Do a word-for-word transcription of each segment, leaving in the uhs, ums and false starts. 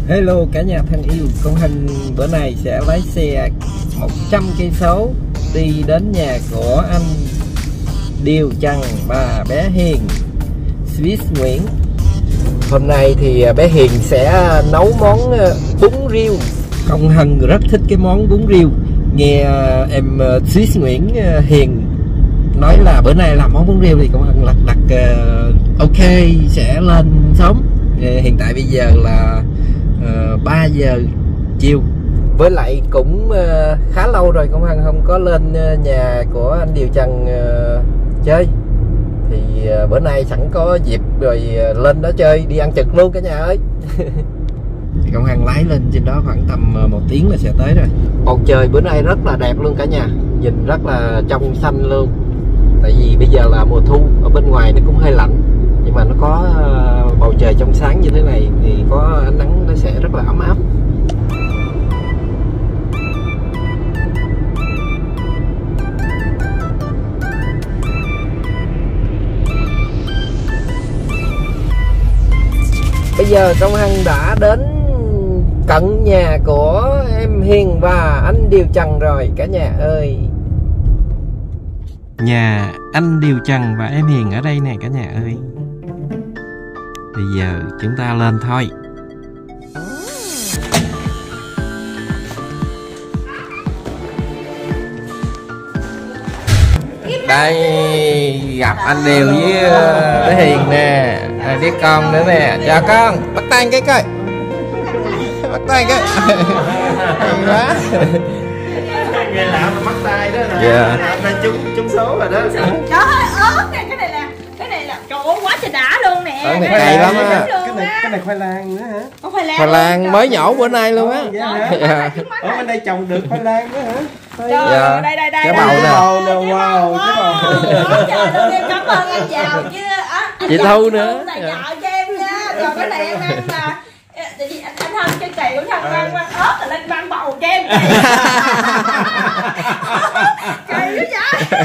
Hello cả nhà thân yêu, con Hân bữa nay sẽ lái xe một trăm cây số đi đến nhà của anh Điều Trần và bé Hiền Swiss Nguyễn. Hôm nay thì bé Hiền sẽ nấu món bún riêu. Con Hân rất thích cái món bún riêu. Nghe em Swiss Nguyễn Hiền nói là bữa nay làm món bún riêu thì con Hân lật đặt uh, ok sẽ lên sớm. Hiện tại bây giờ là uh, ba giờ chiều. Với lại cũng uh, khá lâu rồi con Hân không có lên uh, nhà của anh Điều Trần uh, chơi. Thì uh, bữa nay sẵn có dịp rồi uh, lên đó chơi, đi ăn trực luôn cả nhà ơi. Con Hân lái lên trên đó khoảng tầm uh, một tiếng là sẽ tới rồi. Bầu trời bữa nay rất là đẹp luôn cả nhà, nhìn rất là trong xanh luôn. Tại vì bây giờ là mùa thu, ở bên ngoài nó cũng hơi lạnh, nhưng mà nó có uh, bầu trời trong sáng như thế này thì có ánh nắng nó sẽ rất là ấm áp. Bây giờ công Hân đã đến cận nhà của em Hiền và anh Điều Trần rồi cả nhà ơi. Nhà anh Điều Trần và em Hiền ở đây nè cả nhà ơi. Bây giờ chúng ta lên thôi. Đây gặp anh Điều với bé Hiền nè, hai đứa con nữa nè. Chào con, bắt tay cái coi, bắt tay cái. Hay quá. Nghe lạ mà bắt tay đó là yeah. Là trúng trúng số rồi đó. Trời ơi ớt nè, cái này là cái này là trời ơi quá trời đã luôn nè. Ớt này cay lắm á. Cái này cái này khoai lang nữa hả? Có khoai lang. Khoai lang mới nhổ bữa nay luôn á. Dạ. Ở bên đây trồng được khoai lang nữa hả? Trời ơi, đây đây đây. Cái bầu nè. Wow, cái bầu. Trời ơi, em cảm ơn anh giàu chứ. Chị Thu nữa. Tài trợ cho em nha. Rồi cái này em ăn mà tại vì anh anh Hân chơi kỳ cũng thằng ăn ăn ớt là lên mang bầu cho em. Kỳ quá vậy.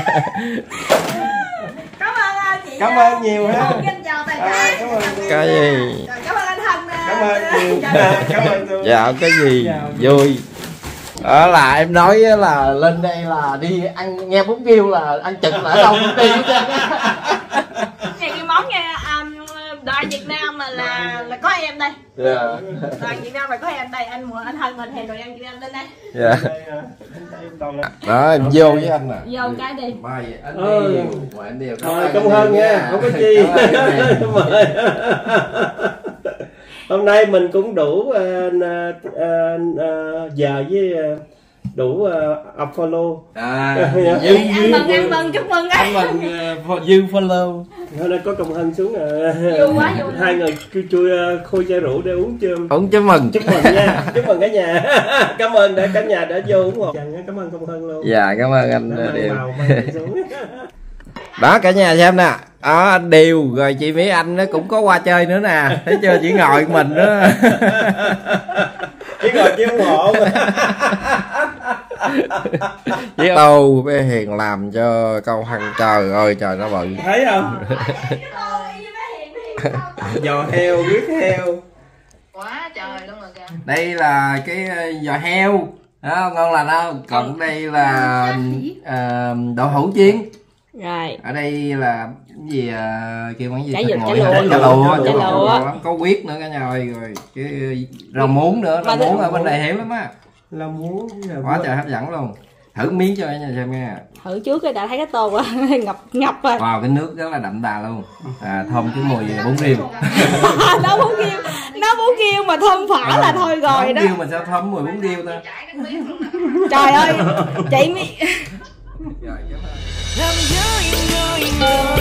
Cảm ơn anh chị. Cảm ơn nhiều ha. Anh chào tài trợ. Cảm ơn. Cái gì? Cảm ơn anh Hân. Cảm ơn nhiều. Cảm ơn. Dạ cái gì? Vui. Đó là em nói là lên đây là đi ăn, nghe bún riêu là ăn trực là ở đâu cũng đi hết trơn. Này cái món nha, um, đoàn Việt Nam mà là là có em đây. Dạ. Đoàn Việt Nam là có em đây, anh mua anh Hân mình hẹn rồi ăn Việt Nam lên đây. Dạ. Đó em vô với anh nè. Vô cái đi. Mời anh Điều, mời anh Điều. Rồi cảm ơn nha, không có chi. Mời. Hôm nay mình cũng đủ uh, uh, uh, giờ với uh, đủ uh, follow. À, dư, dư, ăn mừng, ăn mừng, chúc mừng anh mừng uh, dư follow. Hôm nay có Công Hân xuống uh, vui quá, vui hai người chui chui uh, khôi chai rượu để uống chưa? Uống chúc mừng. Chúc mừng nha, chúc mừng cả nhà. Cảm ơn đã cả nhà đã vô ủng hộ. Cảm ơn Công Hân luôn. Dạ cảm ơn anh Điều. Đó cả nhà xem nè, đó anh Điều rồi chị Mỹ Anh nó cũng có qua chơi nữa nè, thấy chưa, chỉ ngồi mình nữa. Chỉ ngồi chỉ ủng hộ. Đâu bé Hiền làm cho câu Hân, trời ơi trời nó bự. Thấy không? Giò heo, huyết heo. Quá trời luôn rồi kìa. Đây là cái giò heo, đó ngon lành không? Còn đây là uh, đậu hũ chiên. Rồi. Ở đây là cái gì uh, kêu món gì? Chả vịt, chả lụa, chả lụa, chả lụa. Có huyết nữa cả nhà ơi, rồi cái rau muống nữa, rau muống ở bên này hiếm lắm á. Rau muống Quá trời hấp dẫn luôn. Thử miếng cho cả nhà xem nha. Thử trước cái đã thấy cái tô quá ngập ngập rồi. Wow, cái nước rất là đậm đà luôn. À, thơm cái mùi bún riêu. Nó bún riêu, nó bún riêu mà thơm phở à, là thôi rồi đó. Bún riêu mà sao thơm mùi bún riêu ta? Trời ơi, chị mi. Rồi, cảm ơn.